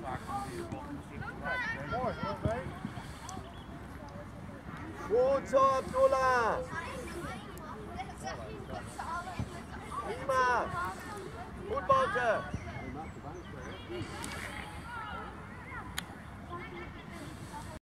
Mooi, oké. Goed zo, Abdullah. Prima. Goed, Bouke.